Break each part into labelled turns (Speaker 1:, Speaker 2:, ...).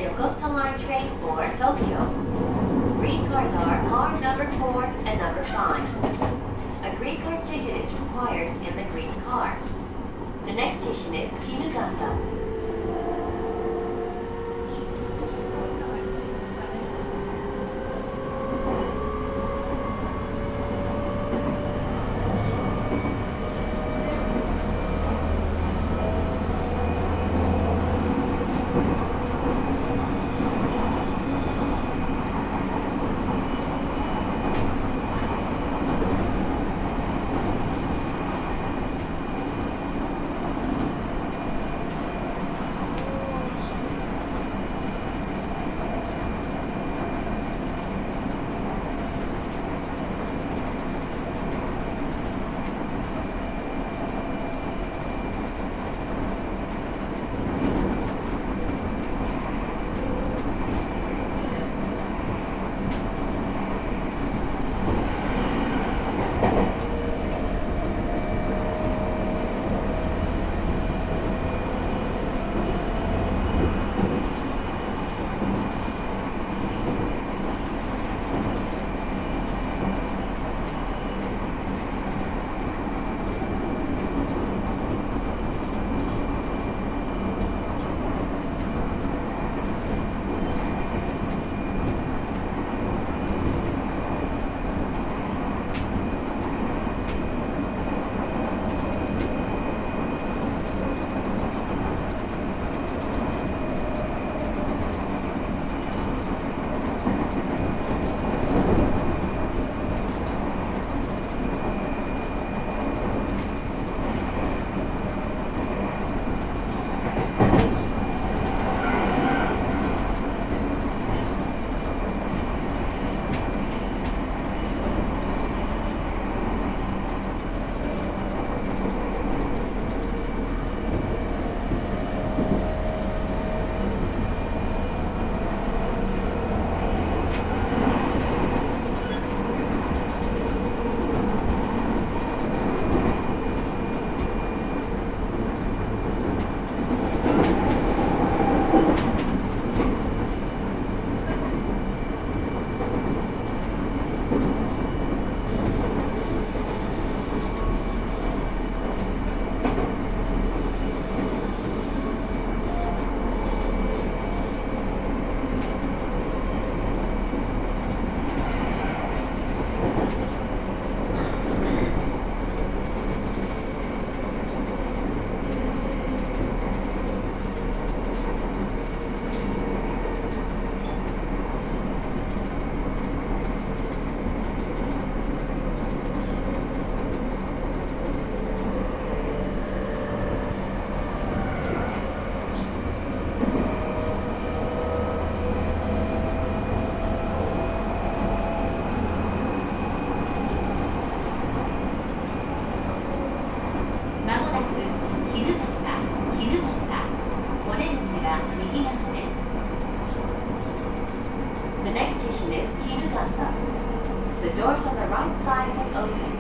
Speaker 1: Yokosuka Line train for Tokyo. Green cars are car number 4 and number 5. A green car ticket is required in the green car. The next station is Kinugasa. The next station is Kinugasa. The doors on the right side will open.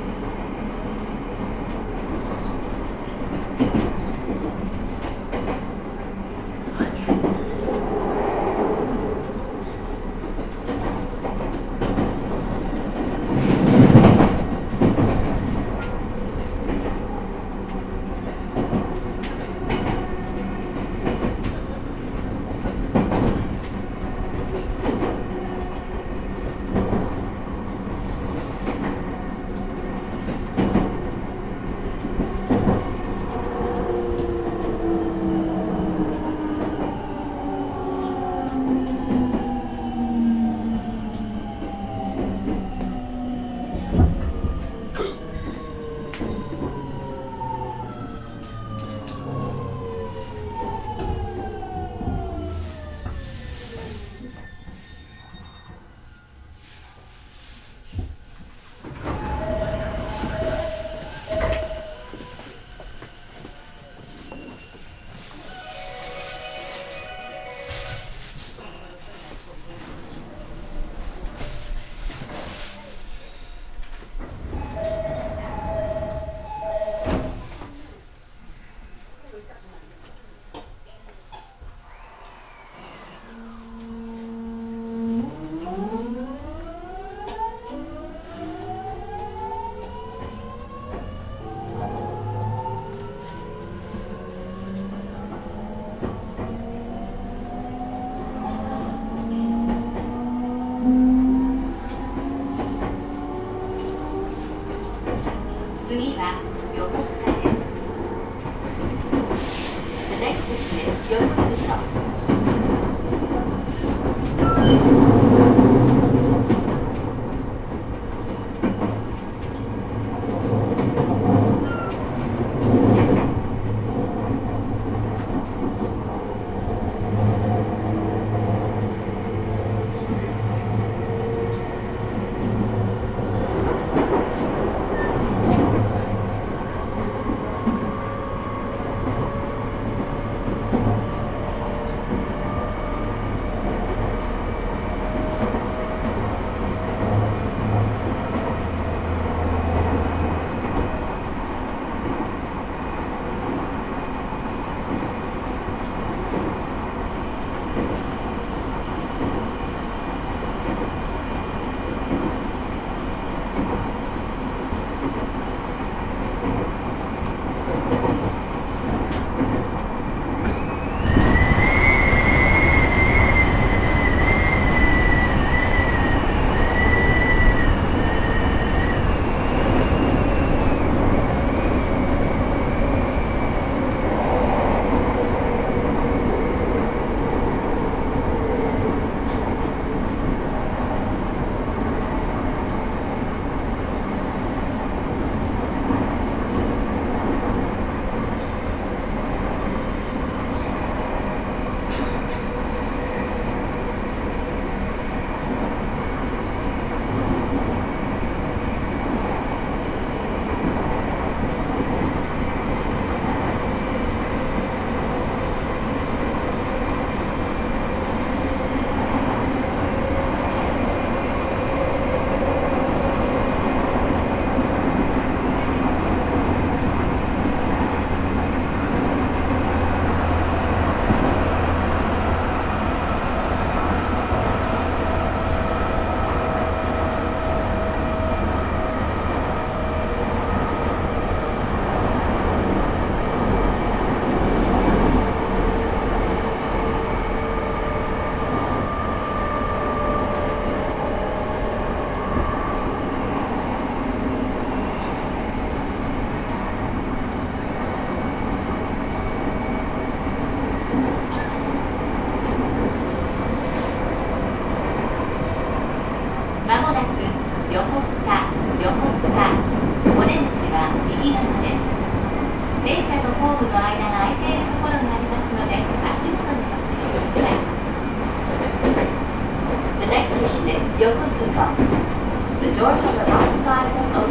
Speaker 1: Yokosuka. The doors on the right side will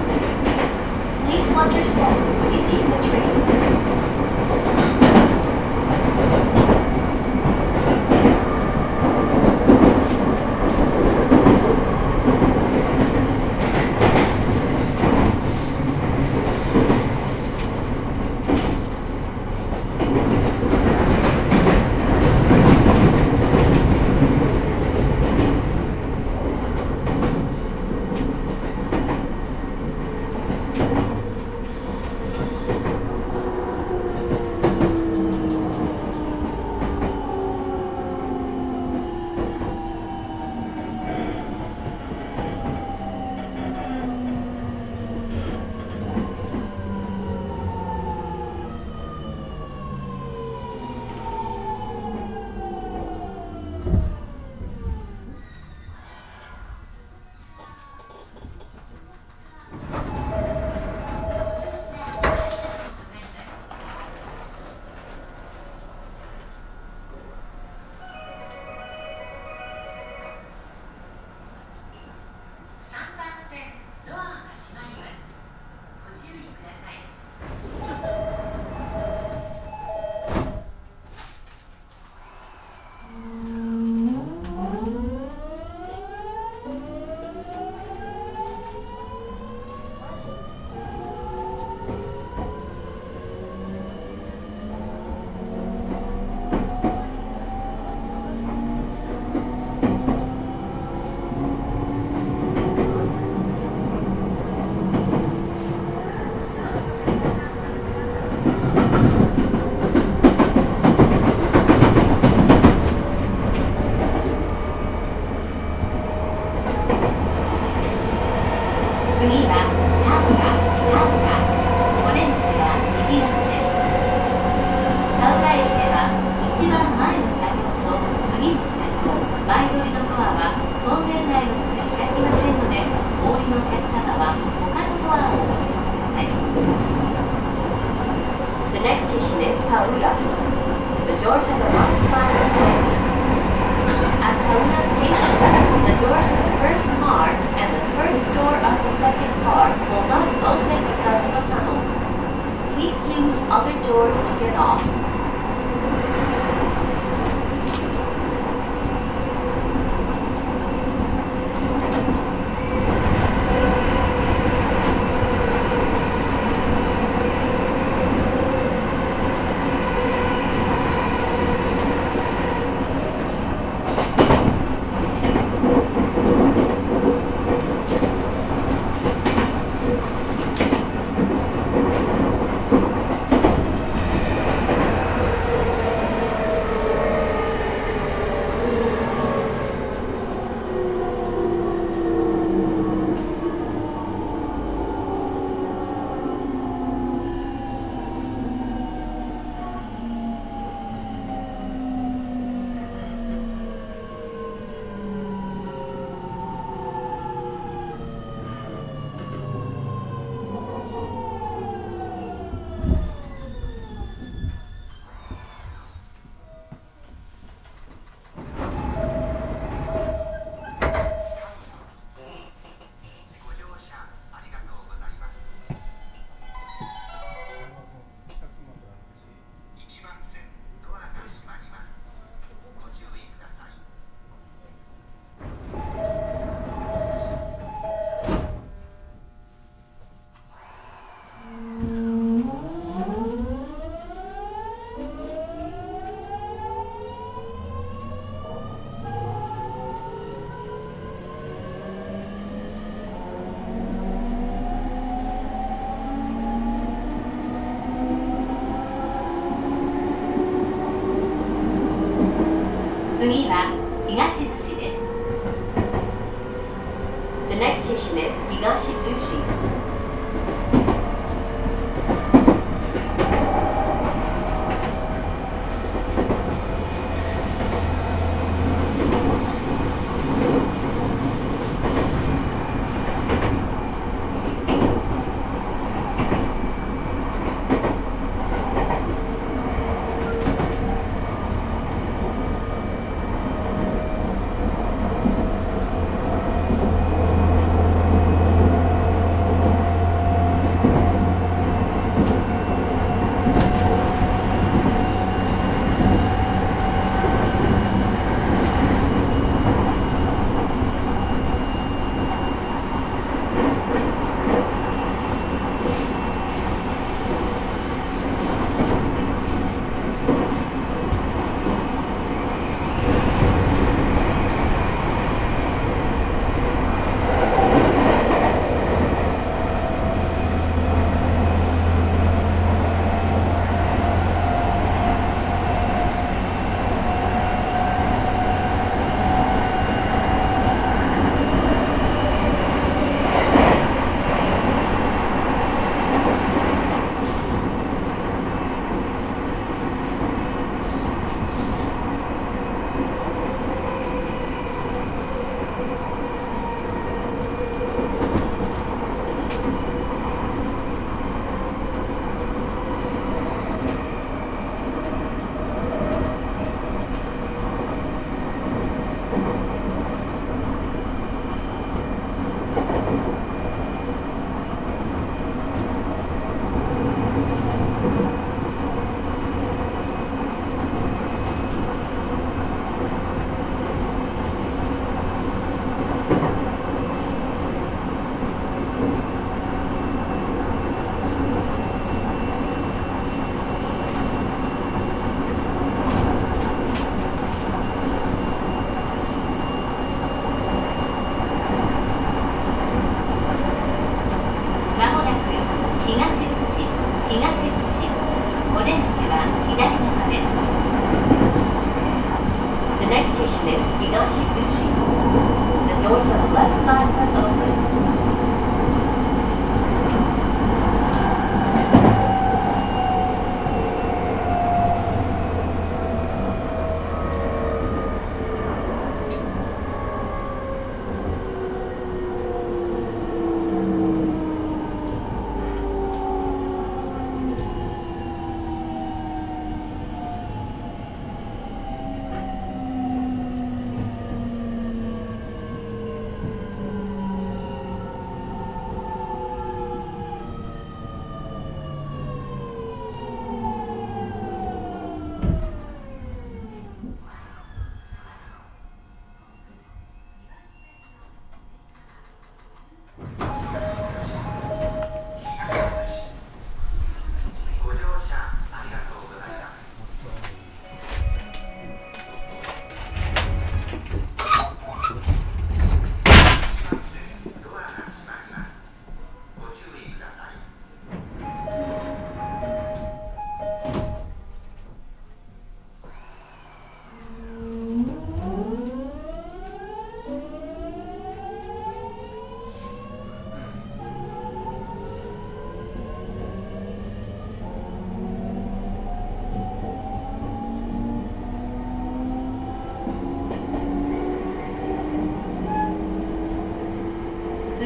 Speaker 1: open. Please watch your step when you leave the train. the side will open. At Tauna Station, the doors of the first car and the first door of the second car will not open because of the tunnel. Please use other doors to get off.次は東逗子です。The next station is 東逗子。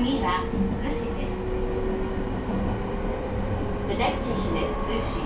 Speaker 1: 次は逗子です。The next station is Zushi.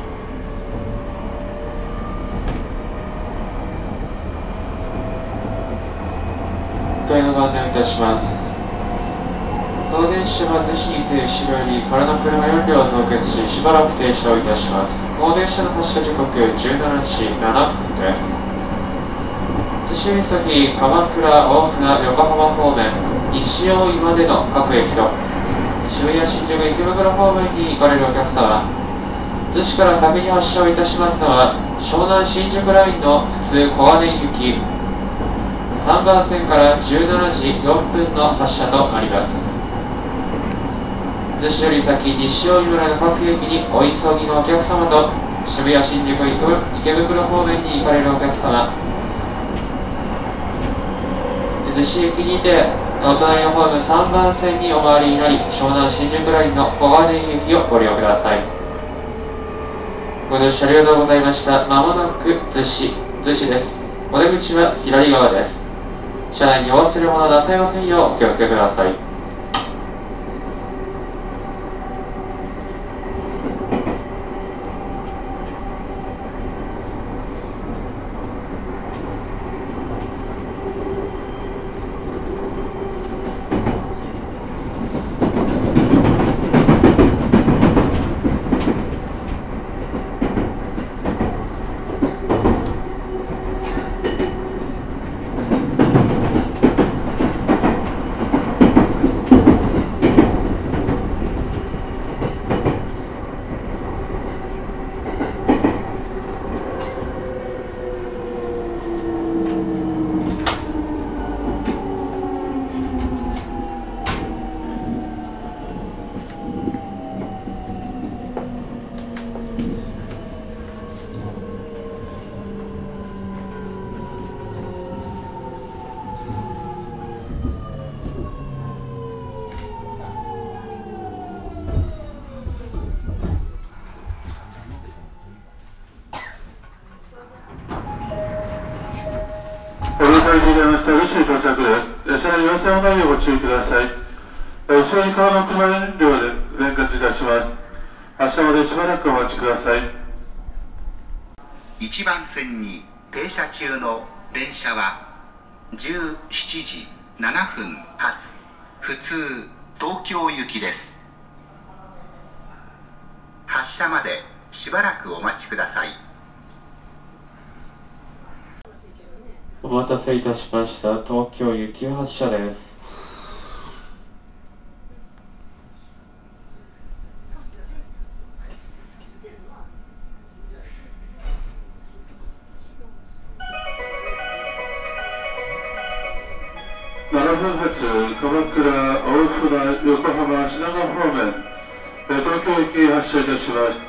Speaker 2: 問いのご案内いたします。この電車は逗子に停止後より空の車4両増結し、しばらく停車をいたします。この電車の発車時刻17時7分です。逗子より先、鎌倉、大船、横浜方面、西大井までの各駅と、渋谷、新宿、池袋方面に行かれるお客様、逗子から先に発車をいたしますのは、湘南新宿ラインの普通小金井行き、3番線から17時4分の発車となります。逗子より先、西大井村の各駅にお急ぎのお客様と、渋谷、新宿、池袋方面に行かれるお客様、逗子駅にてお隣のホーム3番線にお回りになり、湘南新宿ラインの小金井行きをご利用ください。ご乗車ありがとうございました。まもなく逗子です。お出口は左側です。車内にお忘れ物なさいませんようお気をつけください。
Speaker 3: ございました。逗子に到着です。車内要請の内容をご注意ください。後ろに川の車4両で連結いたします。発車までしばらくお待ちください。
Speaker 4: 1番線に停車中の電車は17時7分発普通東京行きです。発車までしばらくお待ちください。
Speaker 2: お待たせいたしました。東京行き発車です。
Speaker 3: 7分発鎌倉、大船、横浜、品川方面、東京行き発車いたします。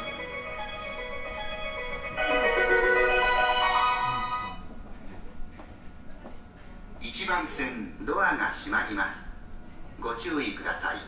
Speaker 4: 1番線ドアが閉まります。ご注意ください。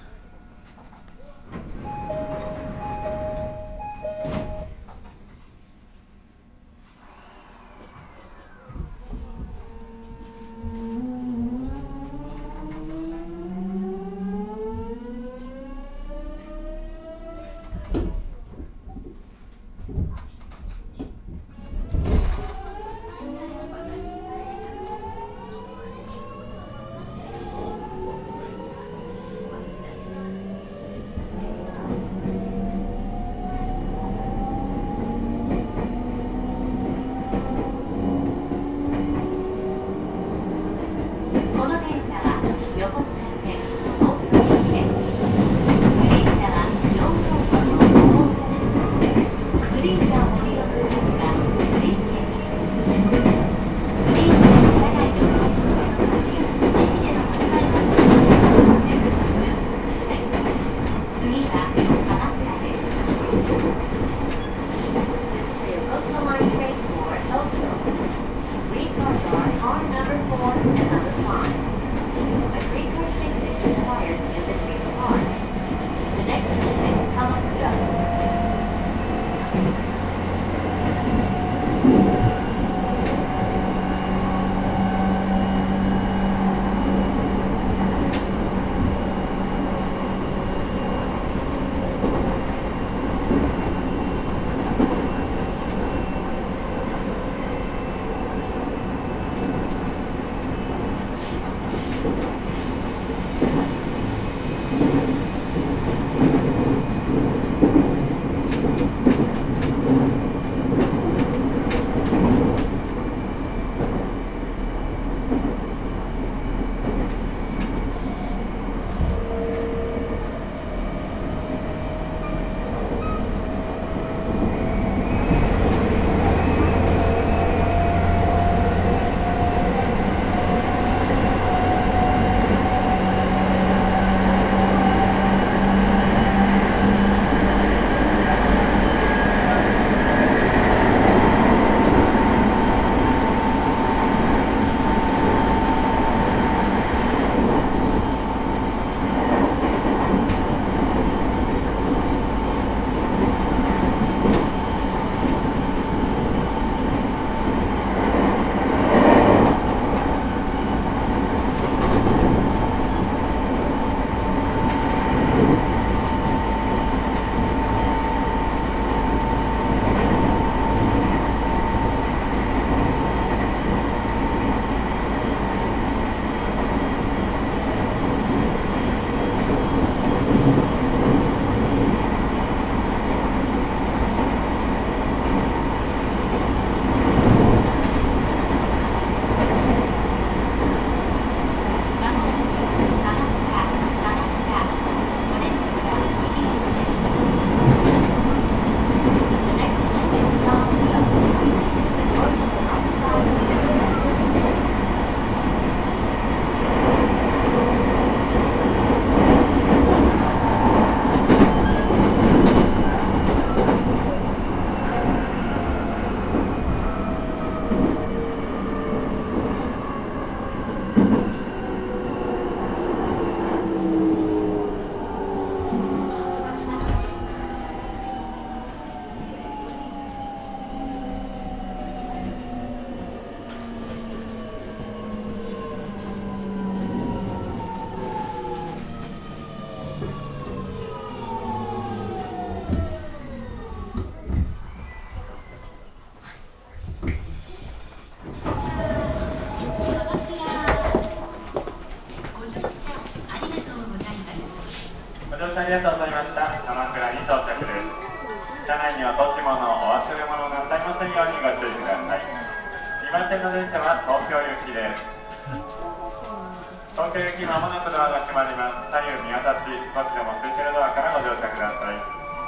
Speaker 5: ありがとうございました。鎌倉に到着です。車内には落ち物、お忘れ物なさいませんようにご注意ください。2番線の電車は東京行きです。東京行きまもなくドアが閉まります。左右見渡し、少しでも空いてるドアからご乗車ください。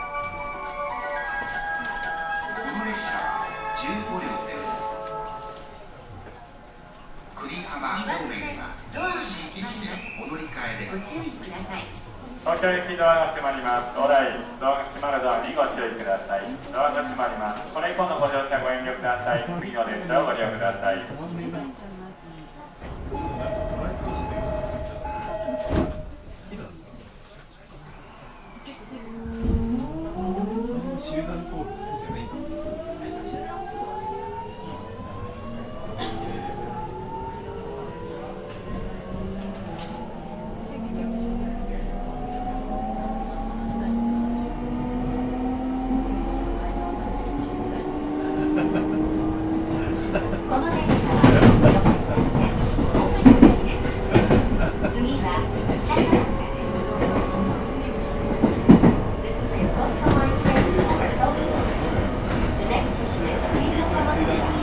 Speaker 4: この列車は15両です。栗浜方面は逗子行きのお乗り換えです。ご注意ください。
Speaker 5: 東京行きドアが閉まります。お台、ドアが閉まるドアにご注意ください。ドアが閉まります。これ以降のご乗車ご遠慮ください。次の列車をご利用ください。
Speaker 6: 集団行動好きじゃないんですよ。
Speaker 1: この電車は横須賀線大阪行きです。次は北原です。This is a Yokosuka line train for Tokyo. The next station is Kita-Kamakura.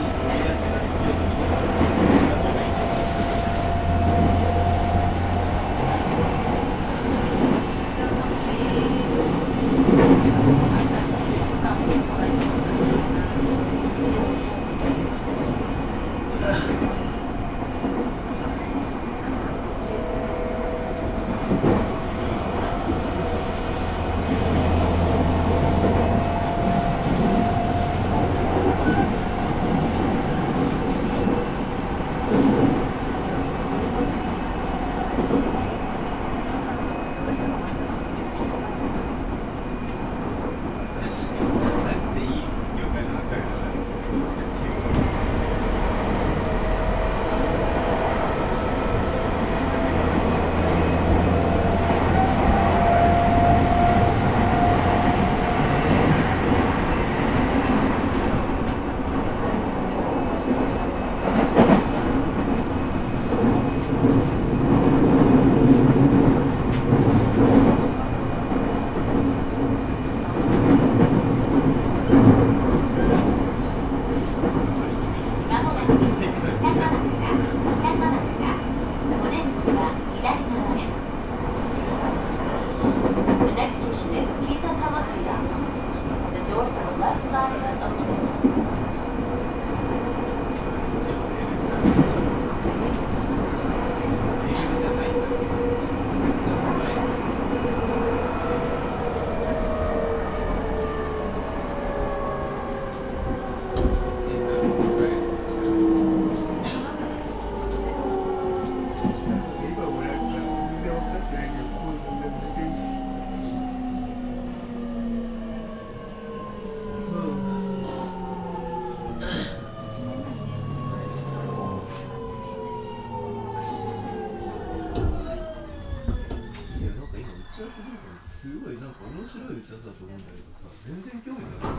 Speaker 6: すごいなんか面白い打ち合わせだと思うんだけどさ、全然興味なさそう。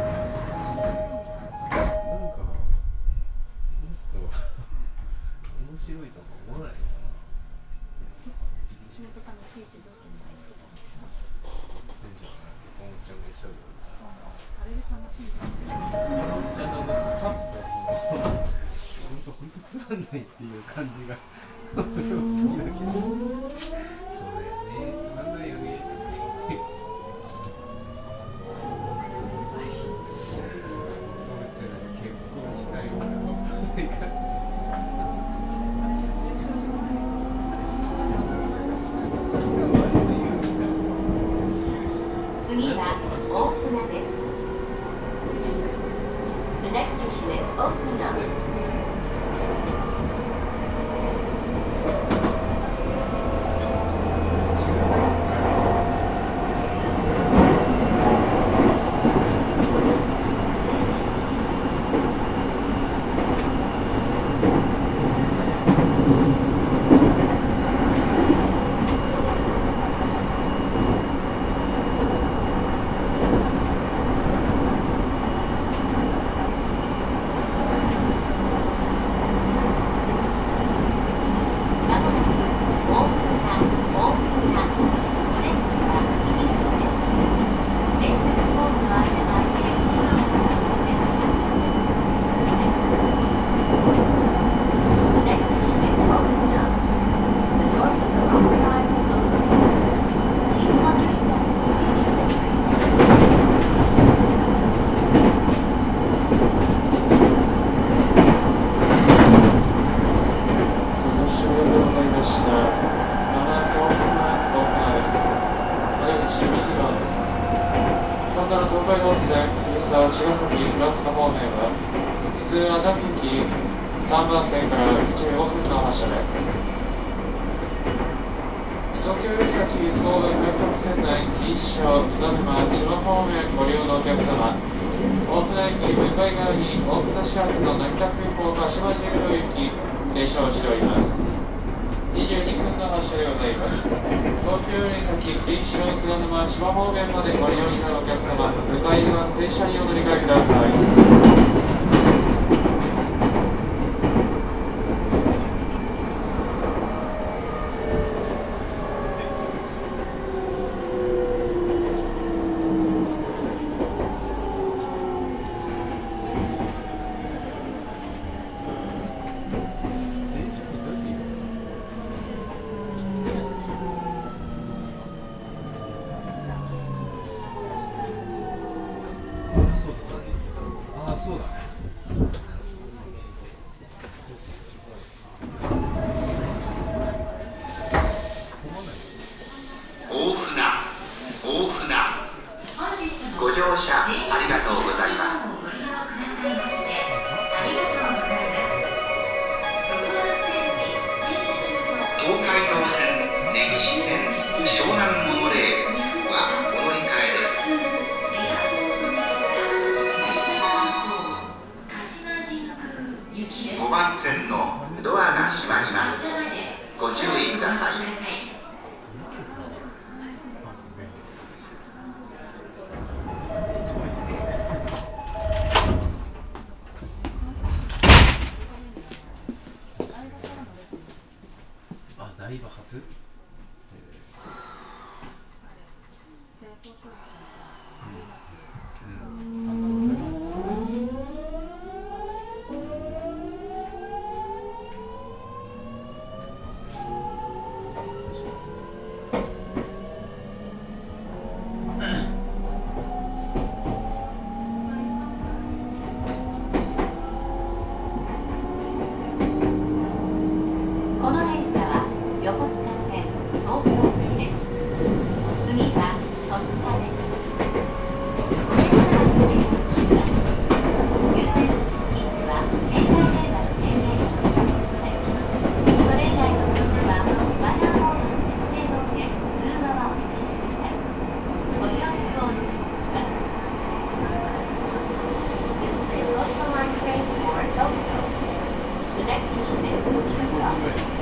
Speaker 6: なんかもっと面白いとか思わないのかな。
Speaker 7: 仕事楽しいってどうでも言ってたんでしょ。
Speaker 6: 全然おんちゃんが一緒で
Speaker 7: あれで楽しいじゃん。
Speaker 6: おんちゃんのスパッと仕事ほんとつまんないっていう感じが好きだけど、そうだよね、つまんないよね。結婚したい女の子が
Speaker 1: 次は大船です。The next station is Okuna.
Speaker 2: 3番線から15分の発車です。東京より先総武快速線内錦糸町津田沼千葉方面ご利用のお客様、大船駅向かい側に大船始発の成田空港鹿島神宮行き停車をしております。22分の発車でございます。東京より先錦糸町津田沼千葉方面までご利用になるお客様、向かい側停車にお乗り換えください。
Speaker 4: ご乗車ありがとうございます。東海道線、根岸線、湘南モノレールはお乗り換えです。5番線のドアが閉まります。ご注意ください。
Speaker 6: 大爆発。
Speaker 1: この電車は横須賀線東京行きです。次は戸塚です。お客様のお願いします。優先席切符は携帯電話の電源をしてください。それ以外の切符はマナーモードの設定の上通話はお控えください。ご利用をお願いします。This is a Coastal Line train for Tokyo. The next station is Otsuka.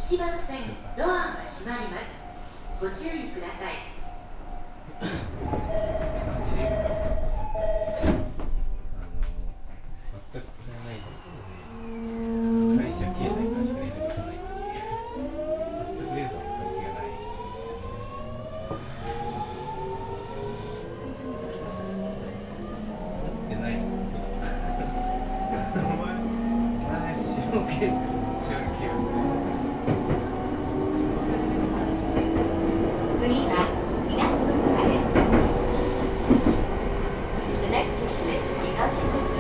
Speaker 8: 1番線ドアが閉まります。ご注意ください。
Speaker 6: 感じでエグザを買ったさ全く使えないところで会社経済からしか入れてこないのに全くレーザーを使う気がない。ってないのお前白系白系を
Speaker 1: 次は東戸塚です。The next station is 東戸塚。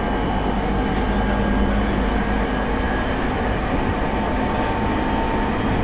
Speaker 6: こ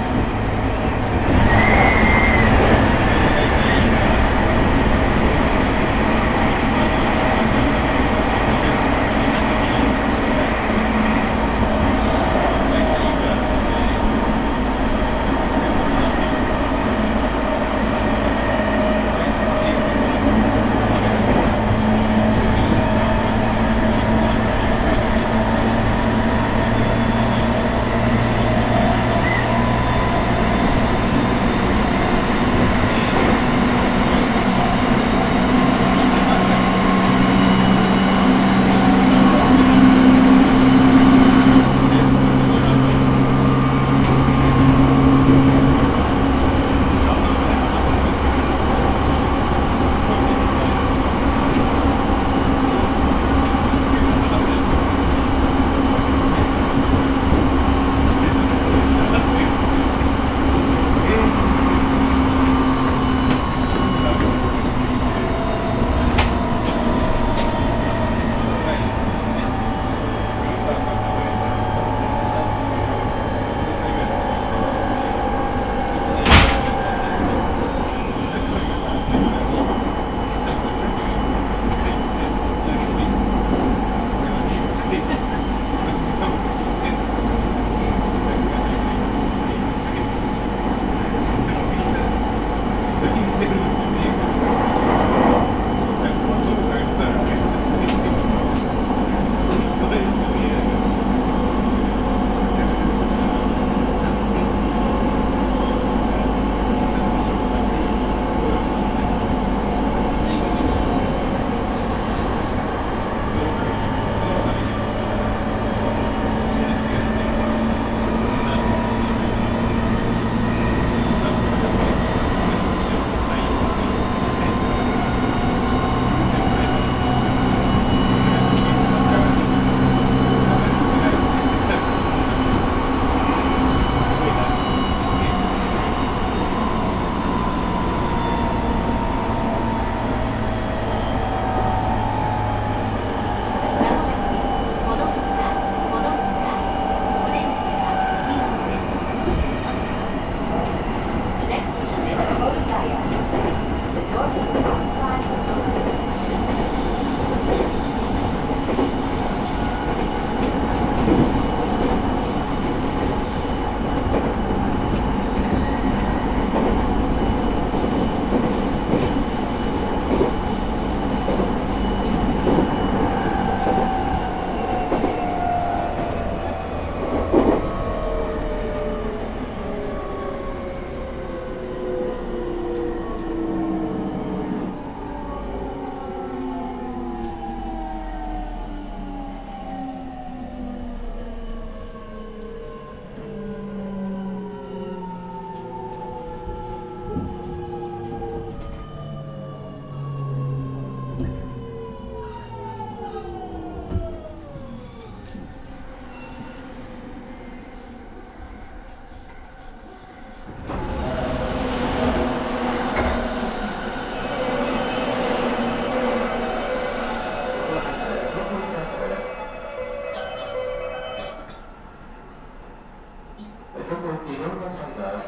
Speaker 3: 移動なさいます。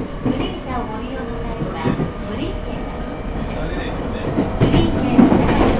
Speaker 1: グリーン券をご利用の際はグリーン券が必要です。グリーン券を車内に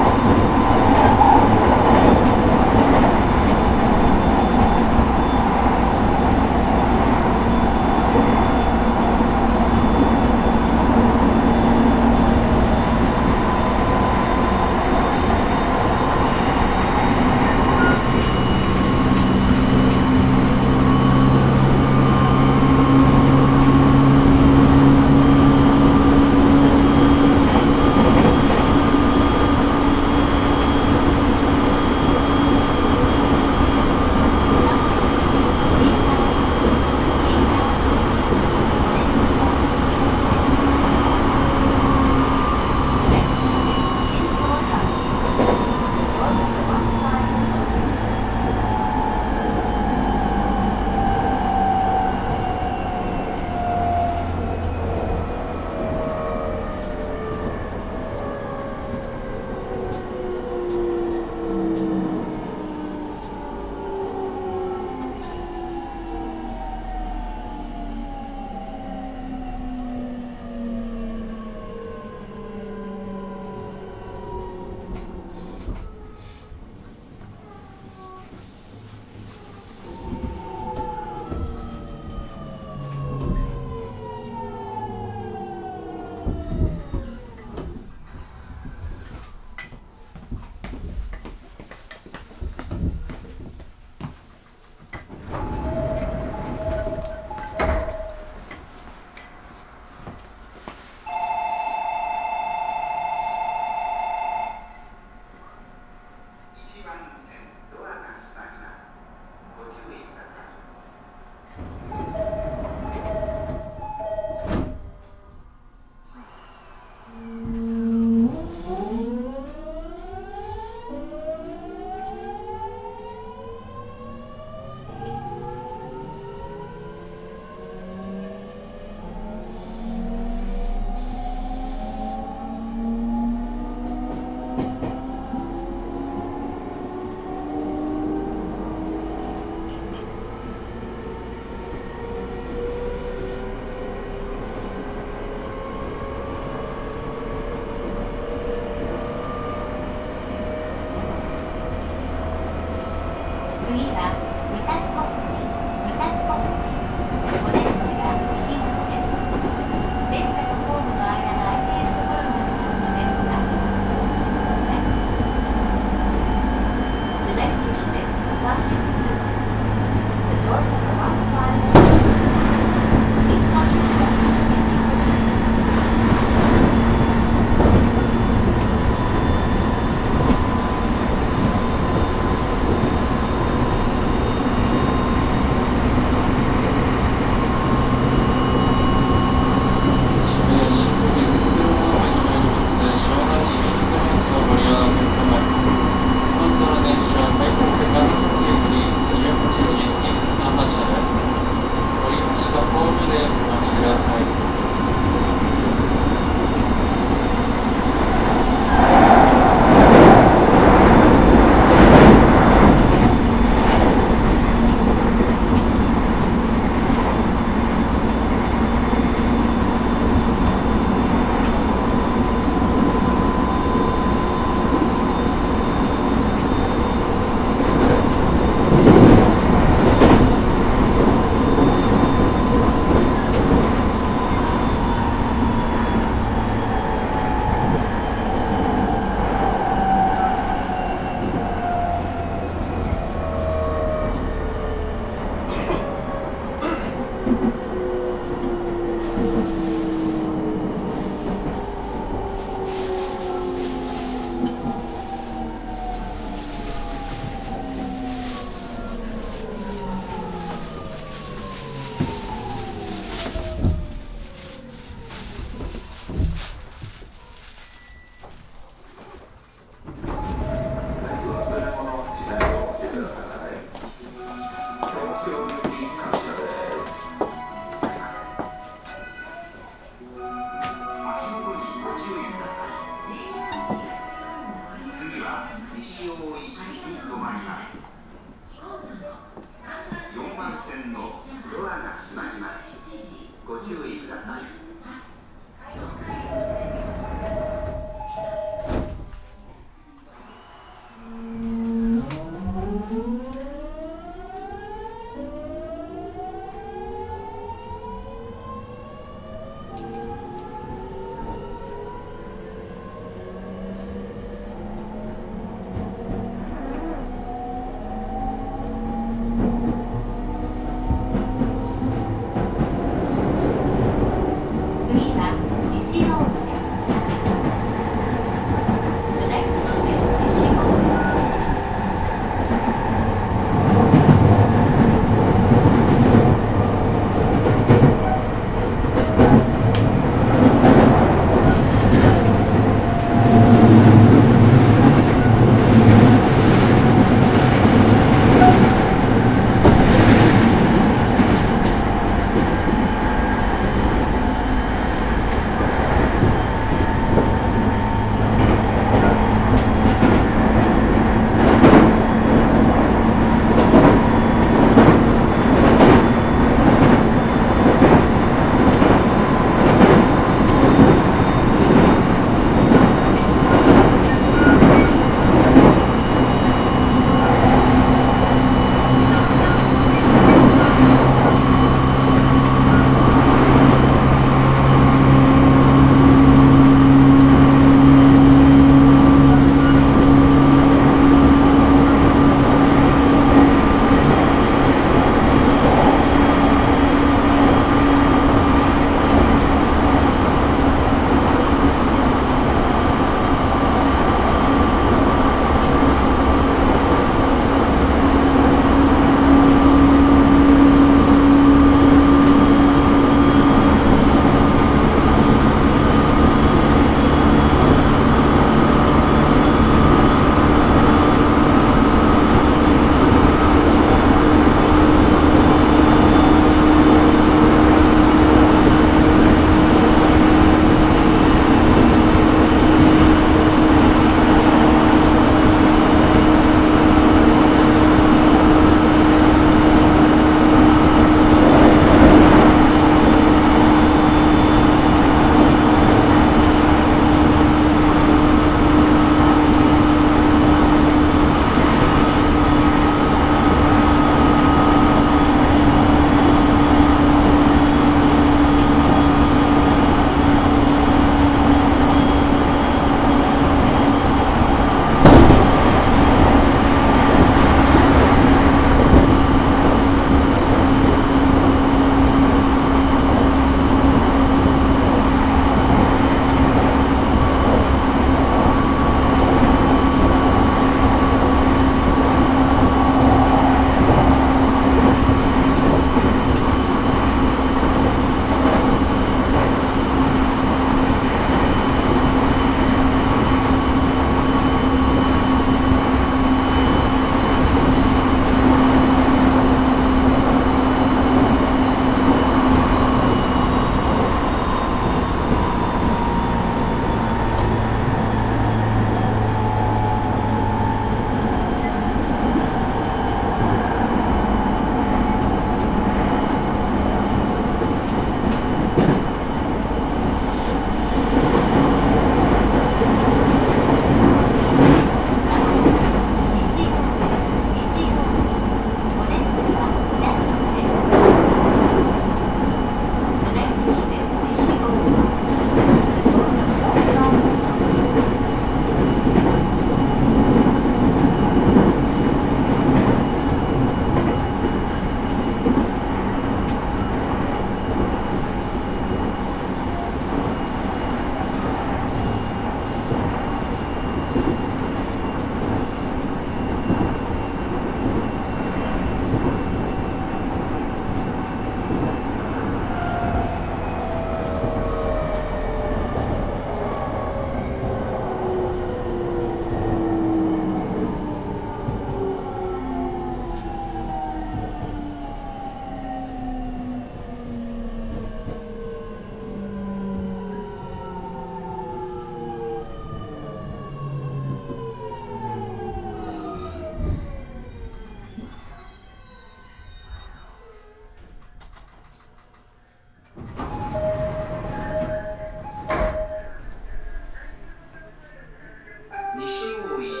Speaker 4: 西大井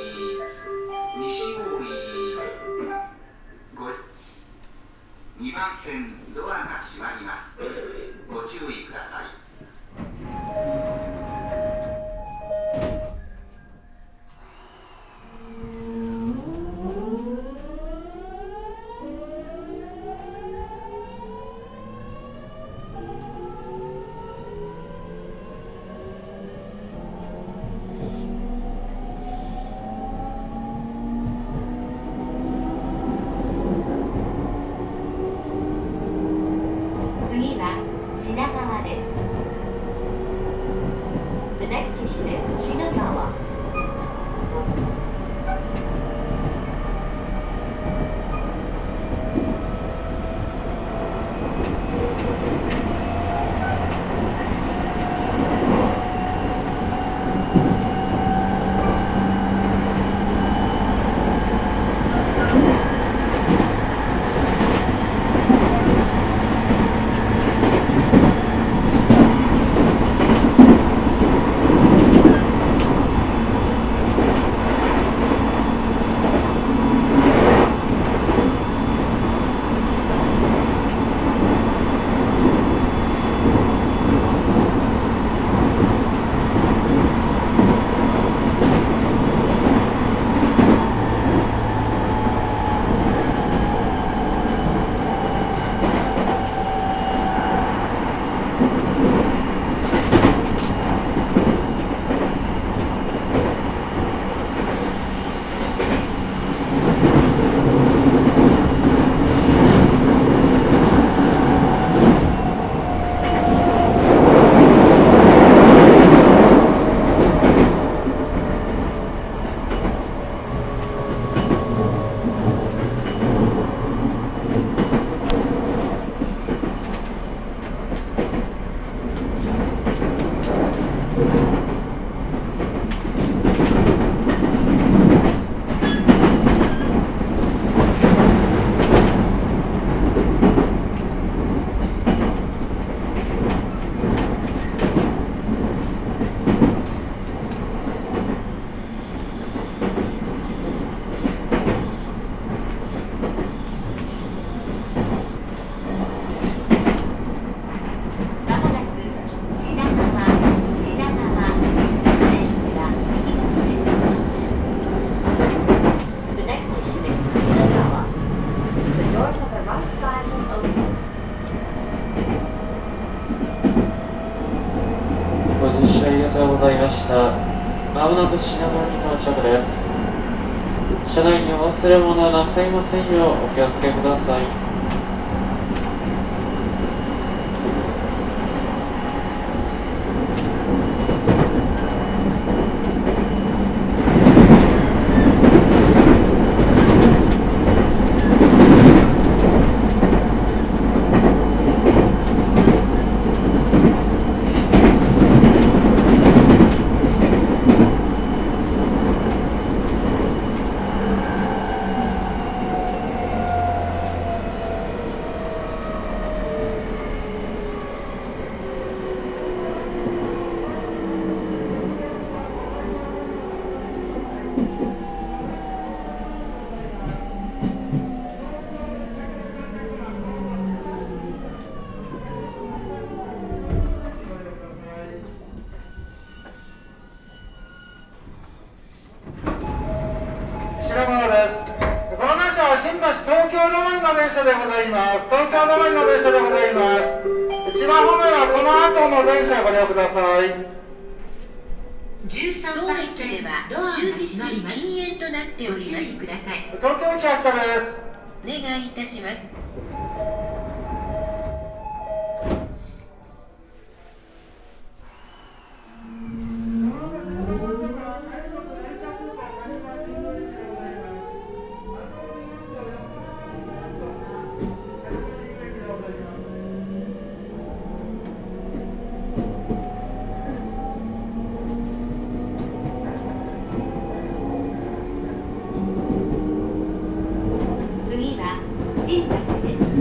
Speaker 4: 2番線ドアが閉まります。ご注意ください。
Speaker 1: 次は品川です。The next station is 品川。
Speaker 2: ございました。まもなく品川に到着です。車内にお忘れ物はなさいませんようお気をつけください。
Speaker 9: 東京止まりの電車でございます。東京止まりの電車でございます。千葉方面はこの後の電車ご利用ください。
Speaker 8: 13番線は終日禁煙となっております。ご注意ください。
Speaker 9: 東京駅発車です。
Speaker 8: お願いいたします。
Speaker 1: 次は新橋です。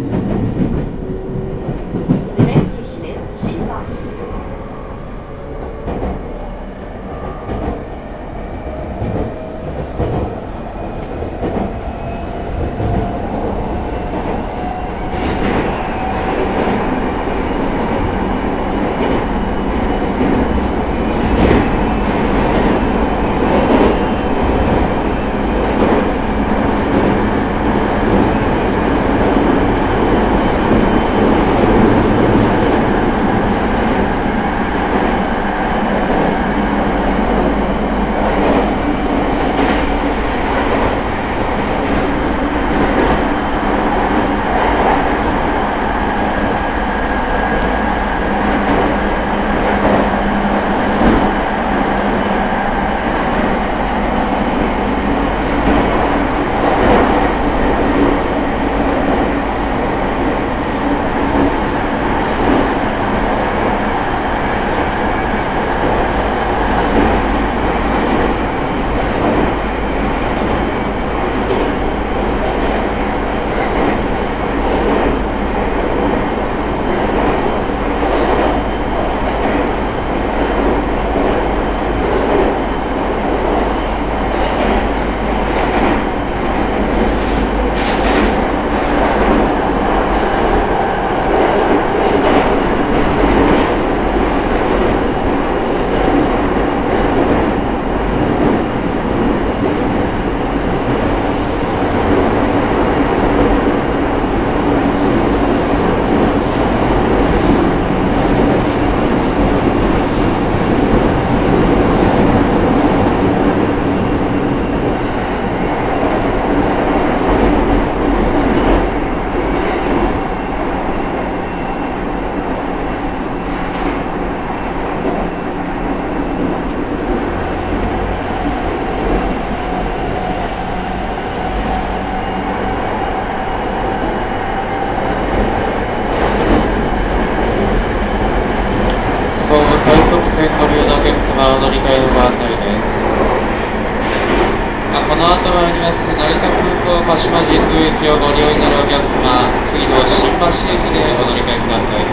Speaker 2: の後参ります成田空港鹿島神宮駅をご利用になるお客様、次の新橋駅でお乗り換えください。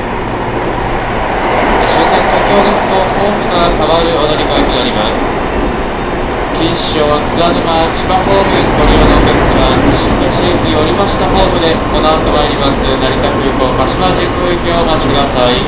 Speaker 2: 終点東京ですとホームが変わるお乗り換えとなります。錦糸町、津田沼、千葉方面ご利用のお客様、新橋駅降りましたホームでこの後参ります成田空港鹿島神宮駅をお待ちください。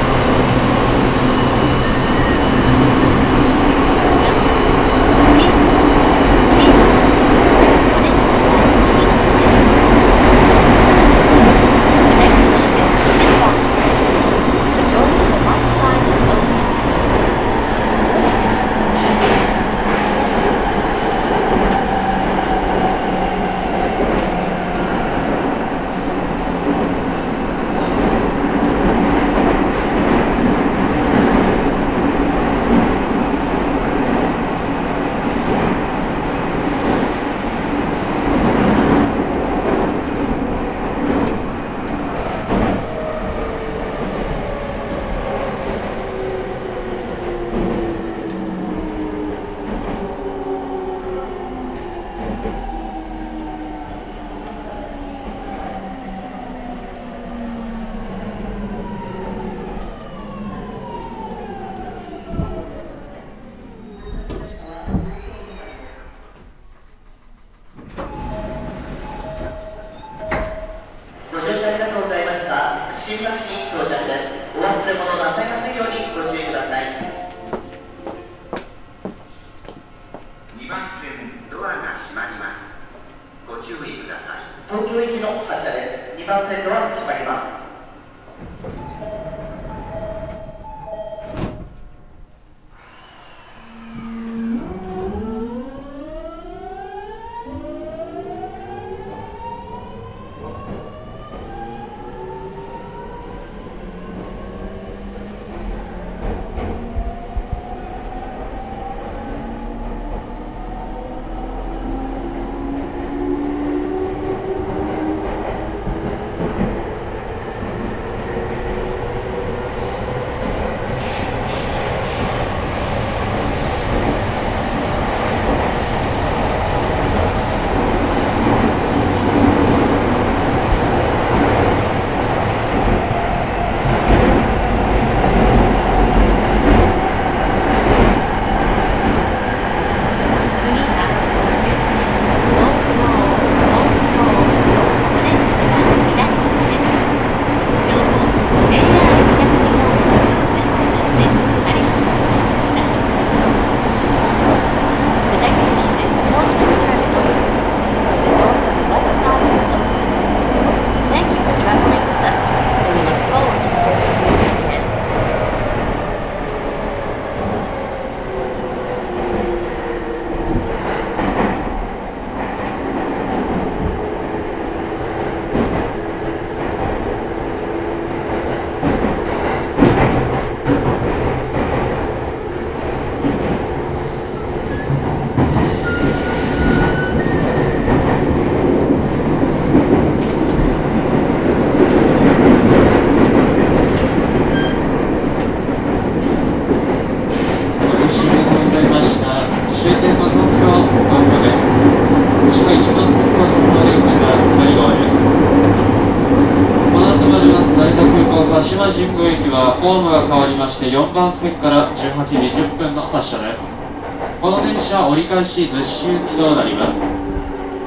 Speaker 2: ホームが変わりまして4番線から18時10分の発車です。この電車折り返し逗子行きとなります。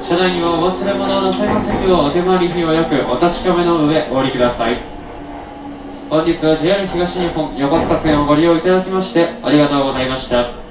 Speaker 2: 車内にはお忘れ物をなさいませんようお手回り日はよくお確かめの上お降りください。本日は JR 東日本横須賀線をご利用いただきましてありがとうございました。